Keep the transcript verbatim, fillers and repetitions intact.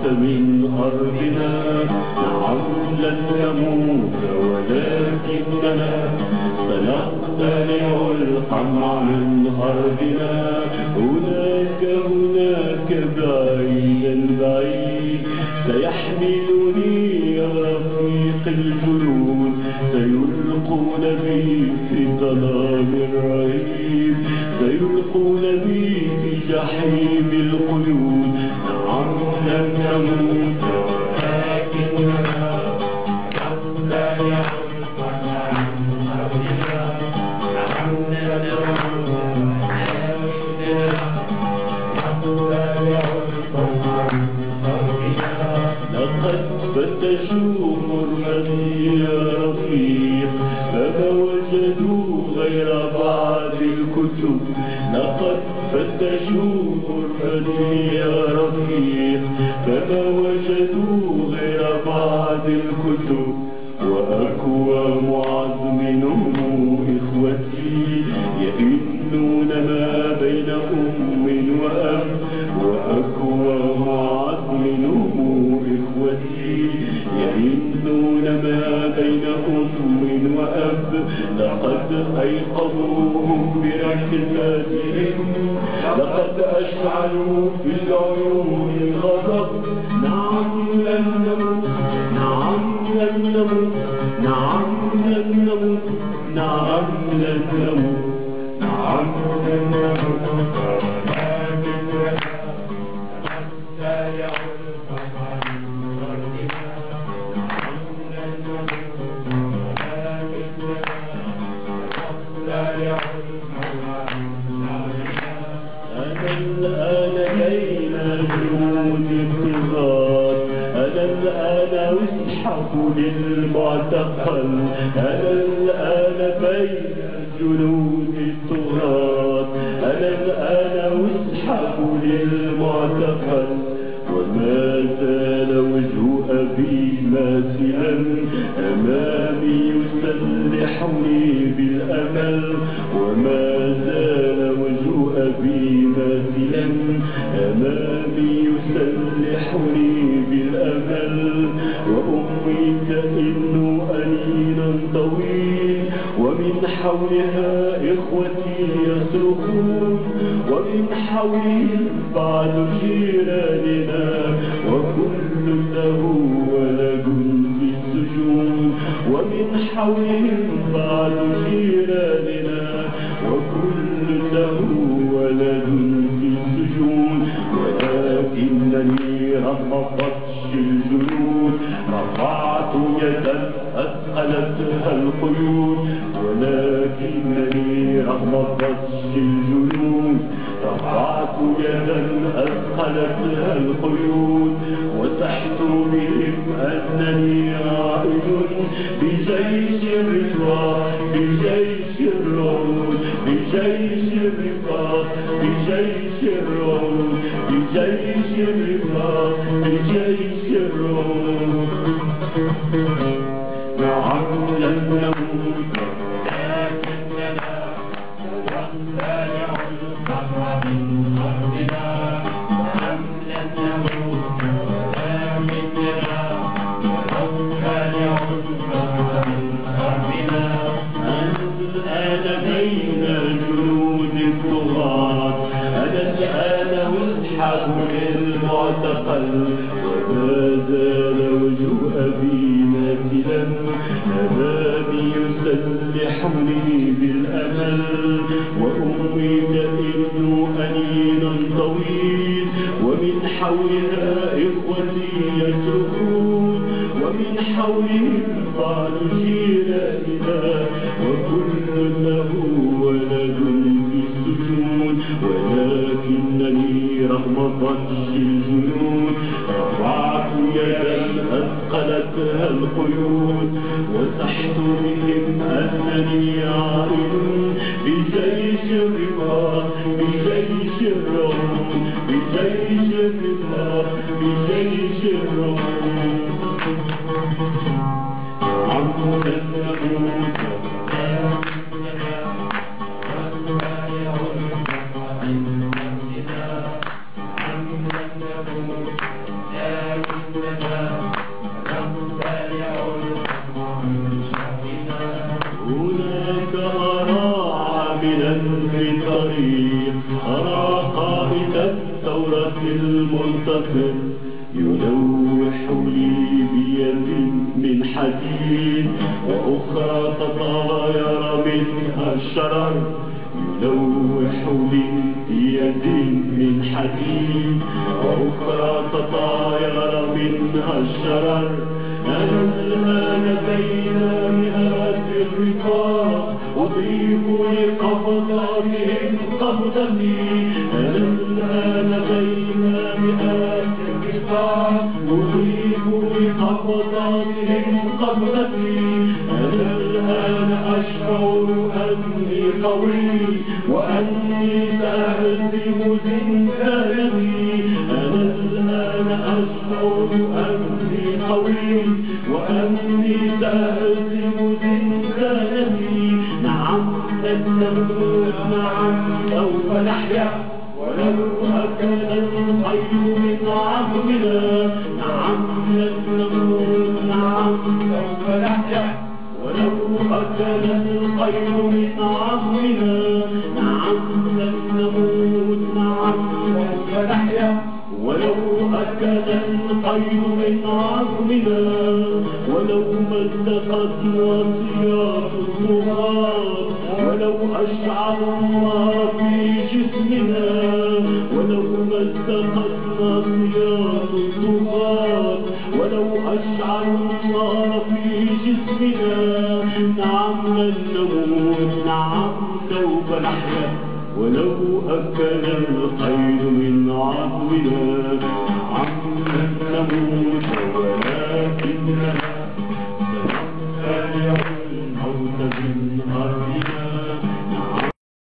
من أرضنا. نعم لن نموت ولكننا سنقتلع القمع من أرضنا. هناك هناك بعيدا بعيد سيحملني رفيق الجنود، سيلقون بي في ظلام رهيب، سيلقون بي في جحيم القيود. نعم لن نموت ولكننا نقتلع القمع من أرضنا. نعم لن نموت ولكننا نقتلع القمع من أرضنا. لقد فتشوا حرمتي يا رفيق فما وجدوا غير بعض الكتب. لقد فتشوا حرمتي يا رفيق فما وجدوا غير بعض الكتب. وأكوام عظم هم إخوتي يئنون ما بين أم وأب. وأكوام عظم هم إخوتي يئنون ما بين أم وأب. لقد أيقظوهم بركزاتهم، لقد أشعلوا في العيون الغضب. نعم لن نموت، نعم لن نموت، نعم لن نموت، نعم لن نموت، نعم لن نموت ولكننا نقتلع القمع من أرضنا. نعم لن نموت ولكننا نقتلع القمع من أرضنا. أنا الآن بين جنود الطغاة، أنا الآن أزحف للمعتقل. أنا الآن بين جنود الطغاة، أنا الآن أزحف للمعتقل. وما زال وجه أبي ماسلا أمامي يسلحني بالأمل. وما زال وجه أبي ماسلا أمامي يسلحني بالأمل. وأمي تئن أنينا طويل ومن حولها إخوتي يصرخون، ومن حولهم بعض جيراننا وكل له ولد في السجون. ومن حولهم بعض جيراننا وكل له ولد في السجون. ولكنني رغم بطش الجنود رفعت يدا أثقلتها القيود. ولكنني رغم بطش الجنود رفعت يدا أثقلتها القيود. وتحت بهم أنني عائد بجيش الرضا، بجيش الرعود، بجيش الرضا، بجيش الرعود، بجيش الرضا، بجيش الرعود. نعم لن نموت ولكننا نقتلع القمع من أرضنا. نعم لن نموت ولكننا نقتلع القمع من أرضنا. أنا بين جنود الطغاة، أنا الآن أزحف للمعتقل. وما زال وجه أبي ماثلا أمامي يسلحني بالأمل. وأمي تئن أنينا طويل ومن حولها إخوتي يصرخون، ومن حولهم بعض جيراننا وكل له ولد في السجون. ولكنني رغم بطش الجنود رفعت يدا أثقلتها القيود. وتحت بهم أنني عائد بجيش الرضا، بجيش الرعود، بجيش الرضا، بجيش الرعود. نعم لن نموت ولكننا نقتلع القمع من أرضنا. نعم لن نموت آمنا في الطريق أرى قائد الثورة المنتصر يلوح لي بيد من حديد وأخرى تطاير منها الشرر يلوح لي بيد من حديد وأخرى تطاير منها الشرر أنا الآن بين مئات الرقاب أضيف لقبضاتهم قبضتي أنا الآن بين مئات الرقاب أضيف لقبضاتهم قبضتي أنا الآن أشعر أني قوي وأني سأهزم زنزانتي أنا الآن أشعر أني قوي وأني سأهزم زنزانتي نعم لن نموت نعم سوف نحيا ولو أكل الخير من عظمنا نعم لن نموت نعم سوف نحيا ولو أكل الخير من عظمنا نعم لن نموت نعم سوف نحيا ولو أكل الخير من عظمنا ولو مزقت وصيات الطغاة ولو أشعل الله في جسمنا ولو مزقت وصيات الطغاة ولو أشعل الله في جسمنا نعم لن نموت نعم سوف نحيا ولو أكل الخير من عظمنا